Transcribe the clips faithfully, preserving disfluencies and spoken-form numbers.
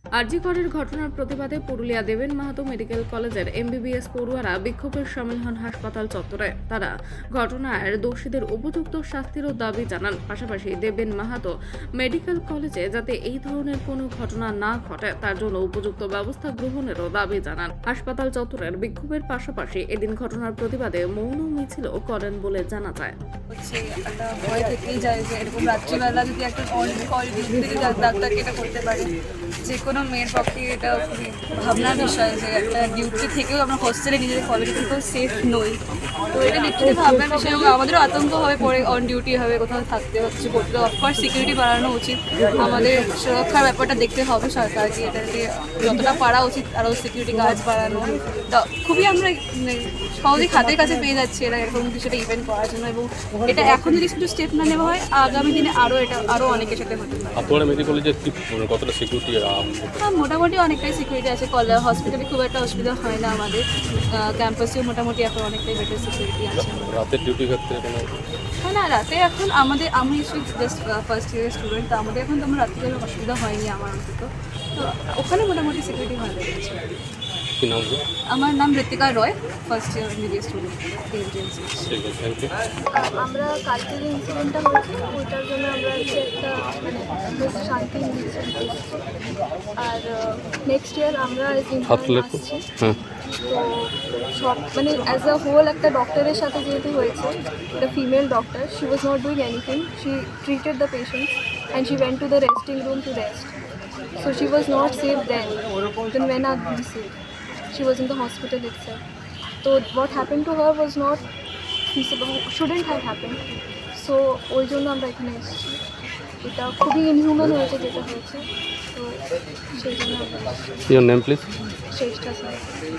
আরজি করের ঘটনার প্রতিবাদে পুরুলিয়া দেবেন মাহাতো মেডিকেল কলেজের এমবিবিএস পড়ুয়ারা বিক্ষোভে সামিল হন হাসপাতাল চত্বরে। তারা ঘটনার দোষীদের উপযুক্ত শাস্তিরও দাবি জানান। পাশাপাশি দেবেন মাহাতো মেডিকেল কলেজে যাতে এই ধরনের কোনো ঘটনা না ঘটে তার জন্য উপযুক্ত ব্যবস্থা গ্রহণেরও দাবি জানান। হাসপাতাল চত্বরের বিক্ষোভের পাশাপাশি এদিন ঘটনার প্রতিবাদে মৌন মিছিলও করেন বলে জানা যায়। একটা ভয় থেকেই যায় যে এরকম রাত্রিবেলা যদি একটা কল কল ডিউটি ডাক্তারকে এটা করতে পারে, যে কোনো মেয়ের পক্ষে এটা খুবই ভাবনার বিষয় যে একটা ডিউটি থেকেও আমরা হোস্টেলে নিজেদের কলেজে থেকেও সেফ নই। তো এটা লিটারালি ভাবনার বিষয় এবং আমাদেরও আতঙ্ক হবে পরে অন ডিউটি হবে কোথাও থাকতে বা কিছু করতে। অফকোর্স সিকিউরিটি বাড়ানো উচিত, আমাদের সুরক্ষার ব্যাপারটা দেখতে হবে সরকারকে, এটাকে যতটা পারা উচিত আরও সিকিউরিটি গার্ড বাড়ানো। খুবই আমরা সহজেই হাতের কাছে পেয়ে যাচ্ছি এরা এরকম কিছুটা ইভেন্ট করার জন্য, এবং এটা এখন যদি কিছু স্টেপ না নেওয়া হয় আগামী দিনে আরও এটা আরও অনেকের সাথে হতে পারে। আপনারা মেডিকেল কলেজে কতটা সিকিউরিটি? হ্যাঁ, মোটামুটি অনেকটাই সিকিউরিটি আছে। কলেজ হসপিটালে খুব একটা অসুবিধা হয় না, আমাদের ক্যাম্পাসেও মোটামুটি এখন অনেকটাই বেটার সিকিউরিটি আছে। রাতের ডিউটি ক্ষেত্রে কোনো? হ্যাঁ না, রাতে এখন আমাদের আমি জাস্ট ফার্স্ট ইয়ারের স্টুডেন্ট, তো আমাদের এখন তো আমার রাত্রে কোনো অসুবিধা হয়নি আমার অন্তত। তো ওখানে মোটামুটি সিকিউরিটি ভালো লেগেছে। কি নাম? আমার নাম Ritika Roy, first year media student. ঠিক আছে, থ্যাংক ইউ। আমরা কালকে যে ইনসিডেন্টটা হয়েছে ওইটার জন্য আমরা হচ্ছে একটা মানে বেশ শান্তি নিয়েছি। আর নেক্সট ইয়ার আমরা আসছি, তো সব মানে অ্যাজ আ হোল একটা ডক্টরের সাথে যেহেতু হয়েছে, একটা female doctor, she was not doing anything, she treated the patients and she went to the resting room to rest. So she was not safe then. Then when are we safe? She was in the hospital itself. So what happened to her was not feasible, shouldn't have happened. So ওই জন্য আমরা এখানে এসেছি। এটা খুবই inhuman হয়েছে যেটা হয়েছে, তো সেই জন্য আমরা। Your name please? Shreshtha sir.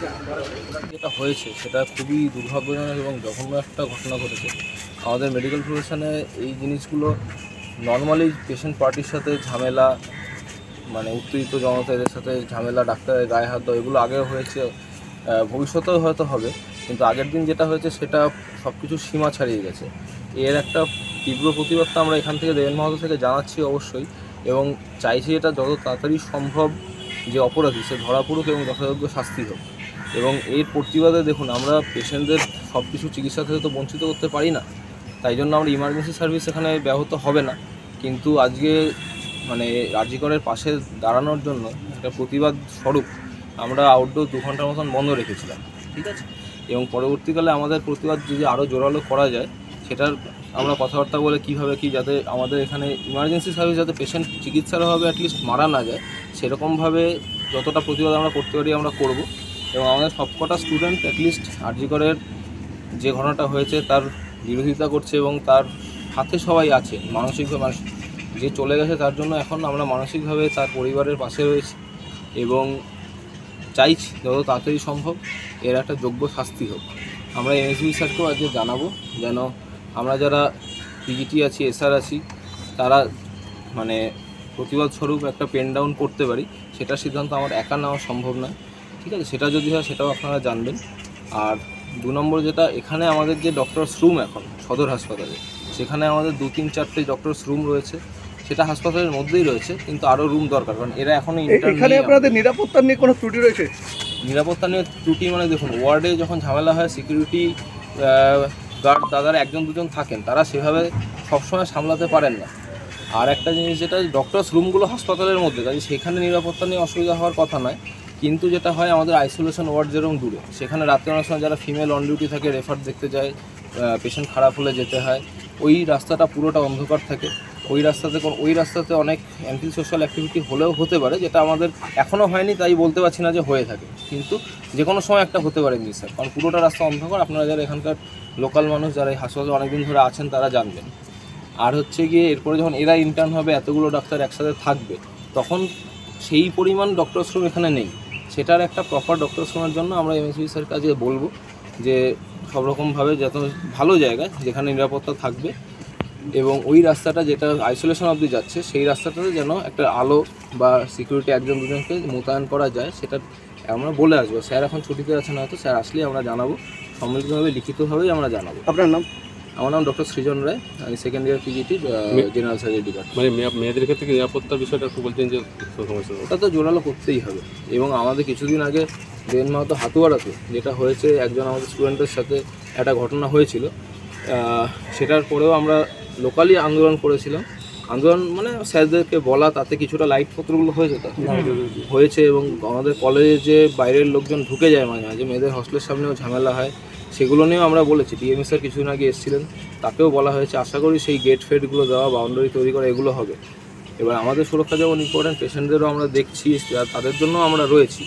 যেটা হয়েছে সেটা খুবই দুর্ভাগ্যজনক এবং জঘন্য একটা ঘটনা ঘটেছে। আমাদের মেডিকেল প্রফেশনে এই জিনিসগুলো নর্মালি পেশেন্ট পার্টির সাথে ঝামেলা, মানে উত্তেজিত জনতা এদের সাথে ঝামেলা, ডাক্তারের গায়ে হাত দেওয়া, এগুলো আগেও হয়েছে, ভবিষ্যতেও হয়তো হবে, কিন্তু আগের দিন যেটা হয়েছে সেটা সব কিছু সীমা ছাড়িয়ে গেছে। এর একটা তীব্র প্রতিবাদটা আমরা এখান থেকে দেবেন মাহাতো থেকে জানাচ্ছি অবশ্যই, এবং চাইছি এটা যত তাড়াতাড়ি সম্ভব যে অপরাধী সে ধরা পড়ুক এবং যথাযোগ্য শাস্তি হোক। এবং এর প্রতিবাদে দেখুন, আমরা পেশেন্টদের সব কিছু চিকিৎসা থেকে তো বঞ্চিত করতে পারি না, তাই জন্য আমরা ইমার্জেন্সি সার্ভিস এখানে ব্যাহত হবে না, কিন্তু আজকে মানে আরজি করের পাশে দাঁড়ানোর জন্য একটা প্রতিবাদ স্বরূপ আমরা আউটডোর দু ঘন্টার মতন বন্ধ রেখেছিলাম, ঠিক আছে। এবং পরবর্তীকালে আমাদের প্রতিবাদ যদি আরও জোরালো করা যায় সেটার আমরা কথাবার্তা বলে কীভাবে কি যাতে আমাদের এখানে ইমার্জেন্সি সার্ভিস যাতে পেশেন্ট চিকিৎসার হবে অ্যাটলিস্ট মারা না যায়, সেরকমভাবে যতটা প্রতিবাদ আমরা করতে পারি আমরা করব। এবং আমাদের সবকটা স্টুডেন্ট অ্যাটলিস্ট আরজি করের যে ঘটনাটা হয়েছে তার বিরোধিতা করছে এবং তার হাতে সবাই আছে মানসিকভাবে। মানুষ যে চলে গেছে তার জন্য এখন আমরা মানসিকভাবে তার পরিবারের পাশে রয়েছি এবং চাইছি যত তাড়াতাড়ি সম্ভব এর একটা যোগ্য শাস্তি হোক। আমরা এমএসবি স্যারকেও আজকে জানাবো যেন আমরা যারা পিজিটি আছি, এসআর আছি, তারা মানে প্রতিবাদ স্বরূপ একটা পেন ডাউন করতে পারি, সেটার সিদ্ধান্ত আমার একা নেওয়া সম্ভব নয়, ঠিক আছে। সেটা যদি হয় সেটাও আপনারা জানবেন। আর দু নম্বর যেটা, এখানে আমাদের যে ডক্টরস রুম এখন সদর হাসপাতালে, সেখানে আমাদের দু তিন চারটে ডক্টরস রুম রয়েছে, সেটা হাসপাতালের মধ্যেই রয়েছে, কিন্তু আরও রুম দরকার, কারণ এরা এখনও এখানে আপনাদের নিরাপত্তা নিয়ে কোনো ত্রুটি রয়েছে? নিরাপত্তা নিয়ে ত্রুটি মানে দেখুন, ওয়ার্ডে যখন ঝামেলা হয় সিকিউরিটি গার্ড দাদারা একজন দুজন থাকেন, তারা সেভাবে সবসময় সামলাতে পারেন না। আর একটা জিনিস যেটা, ডক্টরস রুমগুলো হাসপাতালের মধ্যে, কাজে সেখানে নিরাপত্তা নিয়ে অসুবিধা হওয়ার কথা নয়, কিন্তু যেটা হয় আমাদের আইসোলেশন ওয়ার্ড যেরকম দূরে, সেখানে রাতে অনেক সময় যারা ফিমেল অন ডিউটি থাকে রেফার দেখতে যায়, পেশেন্ট খারাপ হলে যেতে হয়, ওই রাস্তাটা পুরোটা অন্ধকার থাকে, ওই রাস্তাতে ওই রাস্তাতে অনেক অ্যান্টি সোশ্যাল অ্যাক্টিভিটি হলেও হতে পারে, যেটা আমাদের এখনও হয়নি তাই বলতে পারছি না যে হয়ে থাকে, কিন্তু যে কোনো সময় একটা হতে পারে জিনিস স্যার, কারণ পুরোটা রাস্তা অন্ধকার। আপনারা যারা এখানকার লোকাল মানুষ যারা এই হাসপাতালে অনেকদিন ধরে আছেন তারা জানবেন। আর হচ্ছে গিয়ে এরপরে যখন এরা ইন্টার্ন হবে, এতগুলো ডাক্তার একসাথে থাকবে, তখন সেই পরিমাণ ডক্টরস রুম এখানে নেই, সেটার একটা প্রপার ডক্টরস রুমের জন্য আমরা এমএসবি স্যার কাছে বলবো যে সব রকমভাবে যত ভালো জায়গায় যেখানে নিরাপত্তা থাকবে, এবং ওই রাস্তাটা যেটা আইসোলেশন অবধি যাচ্ছে সেই রাস্তাটাতে যেন একটা আলো বা সিকিউরিটি একজন দুজনকে মোতায়েন করা যায়, সেটা আমরা বলে আসবো। স্যার এখন ছুটিতে আছেন হয়তো, স্যার আসলেই আমরা জানাবো, সম্মিলিতভাবে লিখিতভাবেই আমরা জানাবো। আপনার নাম? আমার নাম ডক্টর সৃজন রায়, আমি second year PGT general surgery department. মানে মেয়ে- মেয়েদের ক্ষেত্রে কি নিরাপত্তার বিষয়টা একটু বলছেন যে সমস্যা ওটা তো জোরালো করতেই হবে। এবং আমাদের কিছুদিন আগে দেন মাহাতো হাতুয়ারাতে যেটা হয়েছে, একজন আমাদের স্টুডেন্টের সাথে একটা ঘটনা হয়েছিল, আহ, সেটার পরেও আমরা লোকালি আন্দোলন করেছিলাম। আন্দোলন মানে স্যারদেরকে বলা, তাতে কিছুটা লাইট পত্রগুলো হয়েছে তো হয়েছে এবং আমাদের কলেজে যে বাইরের লোকজন ঢুকে যায় মাঝে মাঝে, মেয়েদের হস্টেলের সামনেও ঝামেলা হয়, সেগুলো নিয়েও আমরা বলেছি। ডিএমএস স্যার কিছুদিন আগে এসেছিলেন, তাকেও বলা হয়েছে। আশা করি সেই গেট ফেটগুলো দেওয়া, বাউন্ডারি তৈরি করা, এগুলো হবে। এবার আমাদের সুরক্ষা যেমন ইম্পর্টেন্ট, পেশেন্টদেরও আমরা দেখছি, আর তাদের জন্য আমরা রয়েছি।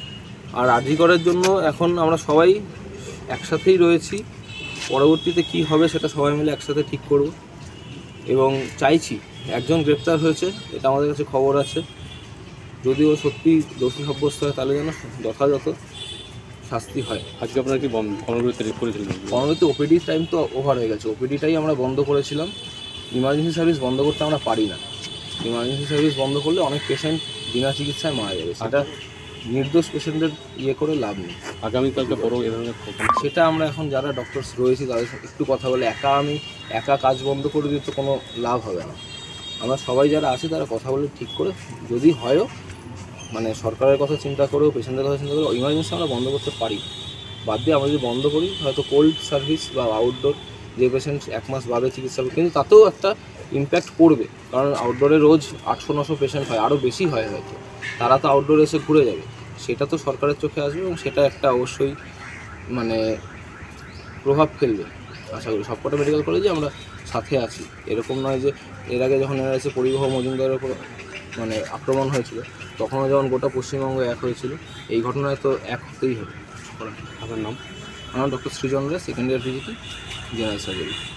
আর আরজিকরের জন্য এখন আমরা সবাই একসাথেই রয়েছি। পরবর্তীতে কি হবে সেটা সবাই মিলে একসাথে ঠিক করব এবং চাইছি, একজন গ্রেপ্তার হয়েছে, এটা আমাদের কাছে খবর আছে। যদিও সত্যি দোষী সাব্যস্ত হয় তাহলে যেন যথাযথ শাস্তি হয়। আজকে আপনারা কি কর্মবিরতি করেছিলেন? পরবর্তী ওপিডি টাইম তো ওভার হয়ে গেছে, ওপিডিটাই আমরা বন্ধ করেছিলাম। ইমার্জেন্সি সার্ভিস বন্ধ করতে আমরা পারি না। ইমার্জেন্সি সার্ভিস বন্ধ করলে অনেক পেশেন্ট বিনা চিকিৎসায় মারা যাবে, সেটা নির্দোষ পেশেন্টদের ইয়ে করে লাভ নেই। আগামীকালকে বড় এ ধরনের সেটা আমরা এখন যারা ডক্টরস রয়েছি তাদের সাথে একটু কথা বলে, একা আমি একা কাজ বন্ধ করে দিতে কোনো লাভ হবে না। আমরা সবাই যারা আছি তারা কথা বলে ঠিক করে, যদি হয়ও মানে সরকারের কথা চিন্তা করেও, পেশেন্টের কথা চিন্তা করেও ইমার্জেন্সি আমরা বন্ধ করতে পারি। বাদ দিয়ে আমরা যদি বন্ধ করি, হয়তো কোল্ড সার্ভিস বা আউটডোর যে পেশেন্ট এক মাস বাদে চিকিৎসা হবে, কিন্তু তাতেও একটা ইম্প্যাক্ট পড়বে। কারণ আউটডোরে রোজ আটশো নশো পেশেন্ট হয়, আরও বেশি হয় হয়তো, তারা তো আউটডোরে এসে ঘুরে যাবে, সেটা তো সরকারের চোখে আসবে এবং সেটা একটা অবশ্যই মানে প্রভাব ফেলবে। আশা করি সবকটা মেডিকেল কলেজে আমরা সাথে আছি। এরকম নয় যে এর আগে যখন এরা এসে পরিবহ মজুমদারের উপর মানে আক্রমণ হয়েছিল, তখনও যেমন গোটা পশ্চিমবঙ্গ এক হয়েছিল, এই ঘটনায় তো এক হতেই হবে। আপনার নাম? আমার doctor Srijan Roy, second year PGT general surgery.